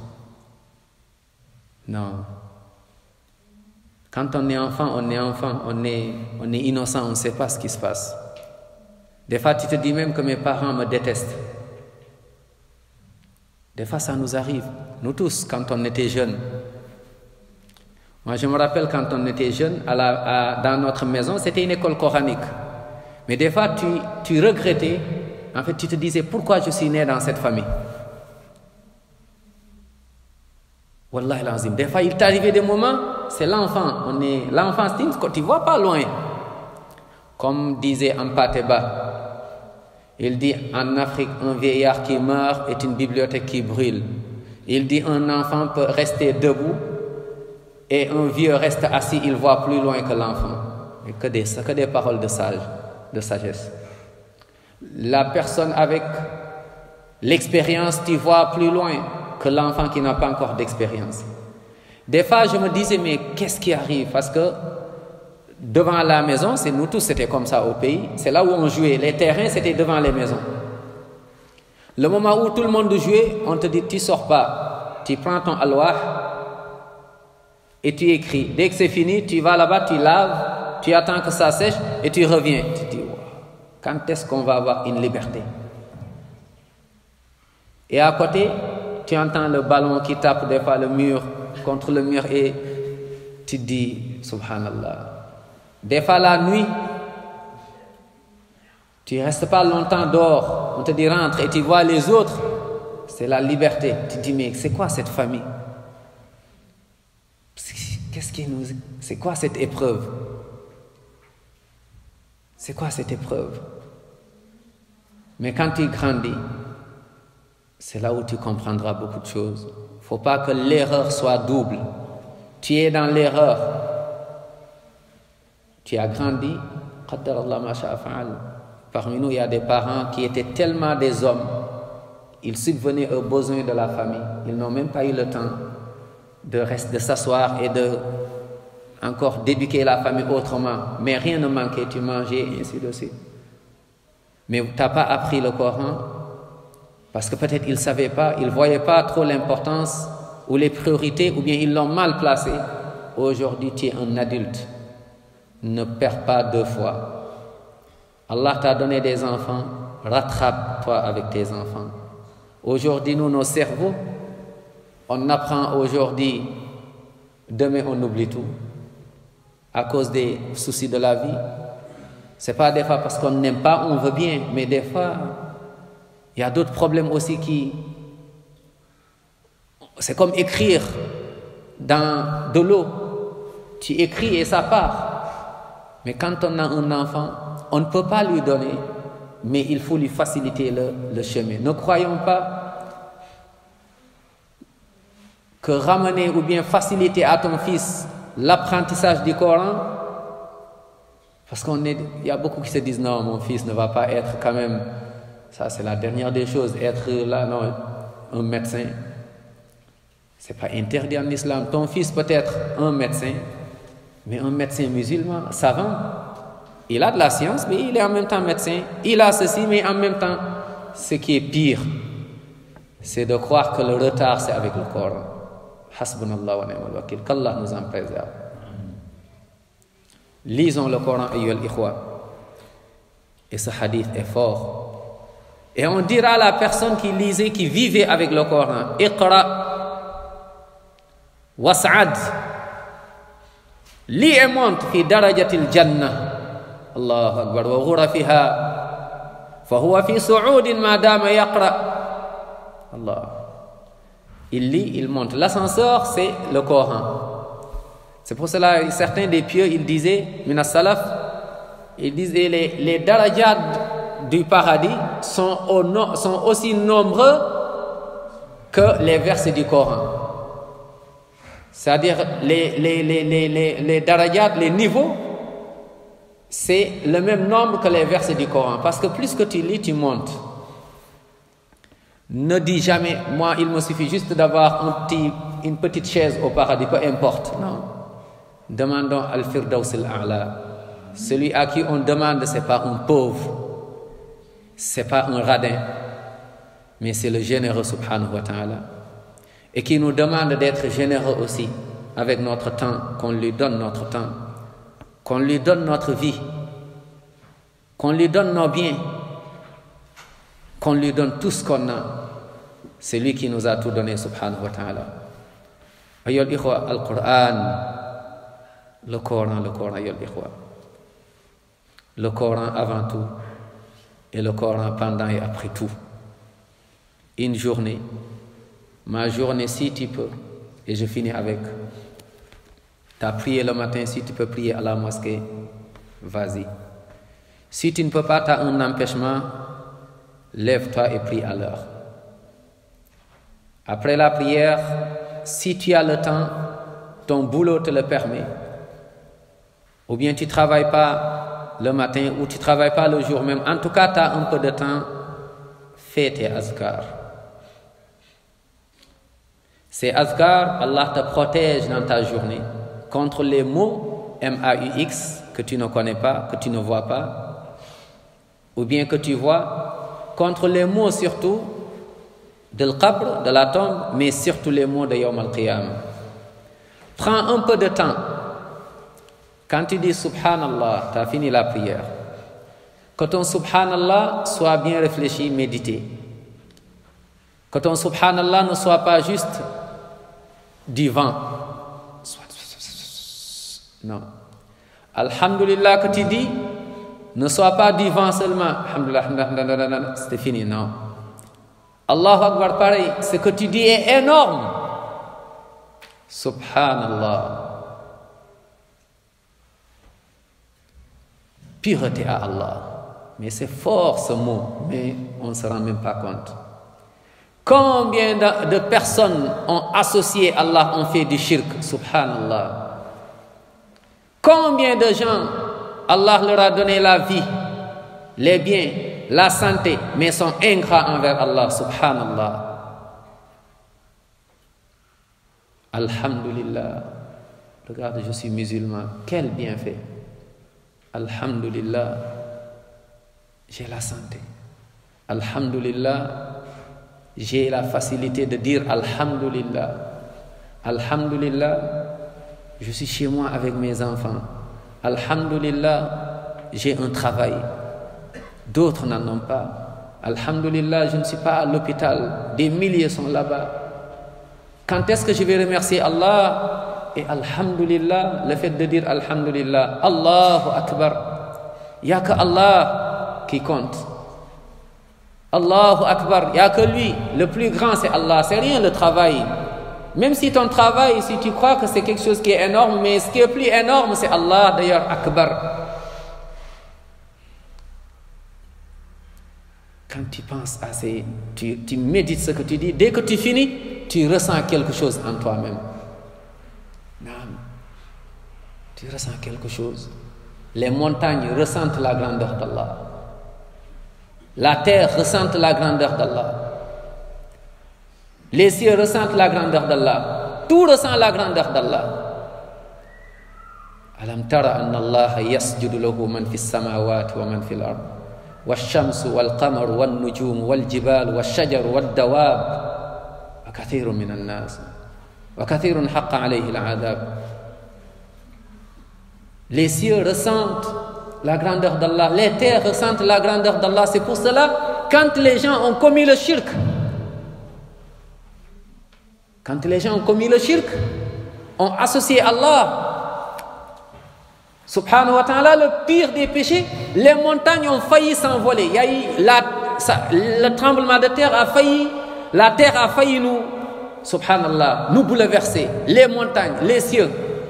Non. Quand on est enfant, on est enfant, on est, on est innocent, on ne sait pas ce qui se passe. Des fois, tu te dis même que mes parents me détestent. Des fois, ça nous arrive. Nous tous, quand on était jeunes. Moi, je me rappelle quand on était jeunes, à la, à, dans notre maison, c'était une école coranique. Mais des fois, tu, tu regrettais, en fait, tu te disais, pourquoi je suis né dans cette famille? Wallahi l'azim. Des fois, il t'arrivait des moments, c'est l'enfant. On est, l'enfant, tu ne vois pas loin. Comme disait Ampateba, il dit, en Afrique, un vieillard qui meurt est une bibliothèque qui brûle. Il dit, un enfant peut rester debout et un vieux reste assis, il voit plus loin que l'enfant. Et que des, que des paroles de sage, de sagesse. La personne avec l'expérience, tu vois plus loin que l'enfant qui n'a pas encore d'expérience. Des fois, je me disais, mais qu'est-ce qui arrive? Parce que devant la maison, c'est nous tous, c'était comme ça au pays. C'est là où on jouait. Les terrains, c'était devant les maisons. Le moment où tout le monde jouait, on te dit, tu ne sors pas. Tu prends ton alwah et tu écris. Dès que c'est fini, tu vas là-bas, tu laves, tu attends que ça sèche et tu reviens. Tu te dis, wow, quand est-ce qu'on va avoir une liberté? Et à côté, tu entends le ballon qui tape des fois le mur, contre le mur et tu te dis, subhanallah. Des fois la nuit, tu ne restes pas longtemps dehors, on te dit rentre et tu vois les autres, c'est la liberté. Tu te dis, mais c'est quoi cette famille? Qu'est-ce qui nous... C'est quoi cette épreuve? C'est quoi cette épreuve? Mais quand tu grandis, c'est là où tu comprendras beaucoup de choses. Il ne faut pas que l'erreur soit double. Tu es dans l'erreur. Tu as grandi. Parmi nous, il y a des parents qui étaient tellement des hommes. Ils subvenaient aux besoins de la famille. Ils n'ont même pas eu le temps de rester, de s'asseoir et de encore d'éduquer la famille autrement. Mais rien ne manquait. Tu mangeais et ainsi de suite. Mais tu n'as pas appris le Coran. Parce que peut-être ils ne savaient pas, ils ne voyaient pas trop l'importance ou les priorités, ou bien ils l'ont mal placé. Aujourd'hui, tu es un adulte. Ne perds pas deux fois. Allah t'a donné des enfants, rattrape-toi avec tes enfants. Aujourd'hui, nous, nos cerveaux, on apprend aujourd'hui, demain on oublie tout. À cause des soucis de la vie. Ce n'est pas des fois parce qu'on n'aime pas, on veut bien, mais des fois... Il y a d'autres problèmes aussi qui... C'est comme écrire dans de l'eau. Tu écris et ça part. Mais quand on a un enfant, on ne peut pas lui donner, mais il faut lui faciliter le, le chemin. Ne croyons pas que ramener ou bien faciliter à ton fils l'apprentissage du Coran, parce qu'on est, il y a beaucoup qui se disent non, mon fils ne va pas être quand même... Ça, c'est la dernière des choses. Être là, non, un médecin. Ce n'est pas interdit en islam. Ton fils peut être un médecin, mais un médecin musulman, savant. Il a de la science, mais il est en même temps médecin. Il a ceci, mais en même temps, ce qui est pire, c'est de croire que le retard, c'est avec le Coran. Hasbunallah wa ni'mal wakil. Qu'Allah nous en préserve. Lisons le Coran, ayyuhal ikhwa. Et ce hadith est fort. Et on dira à la personne qui lisait, qui vivait avec le Coran, Iqra was'ad li et monte fi darajatil jannah. Allahu akbar wa ghurafiha fa huwa fi su'udin ma dama yaqra. Allah. Il lit, il monte. L'ascenseur, c'est le Coran. C'est pour cela certains des pieux, ils disaient, minas salaf, ils disaient les, les darajat du paradis sont, au no, sont aussi nombreux que les versets du Coran. C'est-à-dire les, les, les, les, les, les darajat, les niveaux, c'est le même nombre que les versets du Coran. Parce que plus que tu lis, tu montes. Ne dis jamais, moi il me suffit juste d'avoir un petit, une petite chaise au paradis, peu importe. Non. Demandons al-Firdaus al-A'la. Celui à qui on demande, ce n'est pas un pauvre. Ce n'est pas un radin, mais c'est le généreux subhanahu wa ta'ala. Et qui nous demande d'être généreux aussi avec notre temps, qu'on lui donne notre temps, qu'on lui donne notre vie, qu'on lui donne nos biens, qu'on lui donne tout ce qu'on a. C'est lui qui nous a tout donné, subhanahu wa ta'ala. Ayyuhal ikhwa, al-Qur'an, le Coran, le Coran, ayyuhal ikhwa. Le Coran avant tout et le Coran pendant et après tout. Une journée, ma journée si tu peux, et je finis avec. Tu as prié le matin, si tu peux prier à la mosquée, vas-y. Si tu ne peux pas, tu as un empêchement, lève-toi et prie à l'heure. Après la prière, si tu as le temps, ton boulot te le permet, ou bien tu ne travailles pas le matin, ou tu ne travailles pas le jour même, en tout cas, tu as un peu de temps, fais tes azkar. Ces azkar, Allah te protège dans ta journée contre les mots M A U X que tu ne connais pas, que tu ne vois pas, ou bien que tu vois, contre les mots surtout de l'qabr, de la tombe, mais surtout les mots de Yawm al-Qiyam. Prends un peu de temps. Quand tu dis Subhanallah, tu as fini la prière. Que ton Subhanallah soit bien réfléchi, médité. Que ton Subhanallah ne soit pas juste du vent. Non. Alhamdulillah que tu dis ne soit pas du vent seulement. Alhamdulillah, c'était fini, non. Allahu Akbar, pareil, ce que tu dis est énorme. Subhanallah. Pureté à Allah. Mais c'est fort ce mot, mais on ne se rend même pas compte. Combien de, de personnes ont associé Allah, ont fait du shirk, subhanallah. Combien de gens, Allah leur a donné la vie, les biens, la santé, mais sont ingrats envers Allah, subhanallah. Alhamdulillah. Regarde, je suis musulman. Quel bienfait. Alhamdulillah. J'ai la santé. Alhamdulillah. J'ai la facilité de dire Alhamdulillah. Alhamdulillah. Je suis chez moi avec mes enfants. Alhamdulillah. J'ai un travail. D'autres n'en ont pas. Alhamdulillah, je ne suis pas à l'hôpital. Des milliers sont là-bas. Quand est-ce que je vais remercier Allah? Et Alhamdulillah, le fait de dire Alhamdulillah, Allahu Akbar. Il n'y a que Allah qui compte. Allahu Akbar, il n'y a que lui. Le plus grand, c'est Allah. C'est rien le travail. Même si ton travail, si tu crois que c'est quelque chose qui est énorme, mais ce qui est plus énorme, c'est Allah, d'ailleurs, Akbar. Quand tu penses à ces... Tu, tu médites ce que tu dis, dès que tu finis, tu ressens quelque chose en toi-même. Non. Tu ressens quelque chose. Les montagnes ressentent la grandeur d'Allah. La terre ressent la grandeur d'Allah. Les cieux ressentent la grandeur d'Allah. Tout ressent la grandeur d'Allah. Alam tara anna Allah yasjudu lahu man fis samawati wa man fil ard. والشمس والقمر والنجوم والجبال والشجر والدواب وكثير من الناس وكثير حق عليه العذاب. Les cieux ressentent la grandeur d'Allah, les terres ressentent la grandeur d'Allah. C'est pour cela, quand les gens ont commis le shirk, quand les gens ont commis le shirk, ont associé Allah, subhanahu wa ta'ala, le pire des péchés, les montagnes ont failli s'envoler. Il y a eu la, ça, le tremblement de terre a failli, la terre a failli nous, subhanallah, nous bouleverser. Les montagnes, les cieux.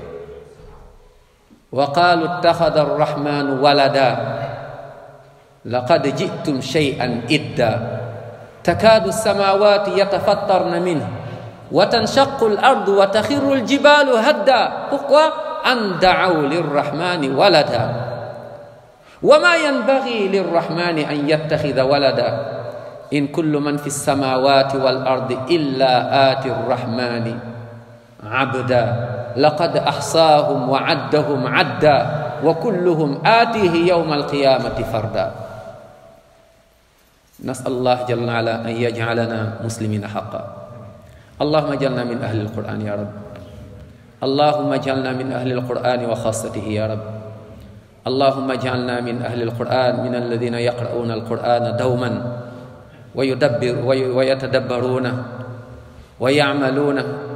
وقالوا اتخذ الرحمن ولدا لقد جئتم شيئا إدا تكاد السماوات يتفطرن منه وتنشق الأرض وتخر الجبال هدا. Pourquoi? أن دعوا للرحمن ولدا وما ينبغي للرحمن أن يتخذ ولدا إن كل من في السماوات والأرض إلا آتي الرحمن عبدا لقد أحصاهم وعدهم عدا وكلهم آتيه يوم القيامة فردا. نسأل الله جل وعلا أن يجعلنا مسلمين حقا. اللهم اجعلنا من أهل القرآن يا رب. اللهم اجعلنا من أهل القرآن وخاصته يا رب. اللهم اجعلنا من أهل القرآن، من الذين يقرؤون القرآن دوما ويدبر ويتدبرون ويعملون.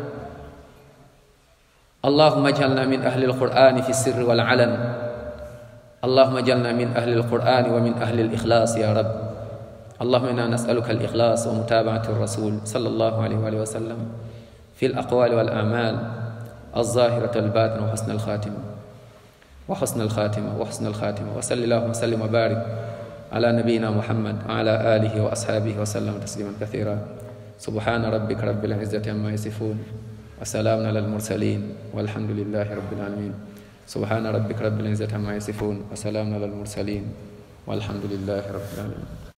اللهم اجعلنا من أهل القرآن في السر والعلن. اللهم اجعلنا من أهل القرآن ومن أهل الإخلاص يا رب. اللهم إنا نسألك الإخلاص ومتابعة الرسول صلى الله عليه وآله وسلم في الأقوال والأعمال الظاهرة والباطنة وحسن الخاتمة وحسن الخاتمة وحسن الخاتمة. وصلى اللهم وسلم وبارك على نبينا محمد وعلى آله وأصحابه وسلم تسليما كثيرا. سبحان ربك رب العزة عما يصفون وسلام على المرسلين والحمد لله رب العالمين. سبحان ربك رب العزة عما يصفون وسلام على المرسلين والحمد لله رب العالمين.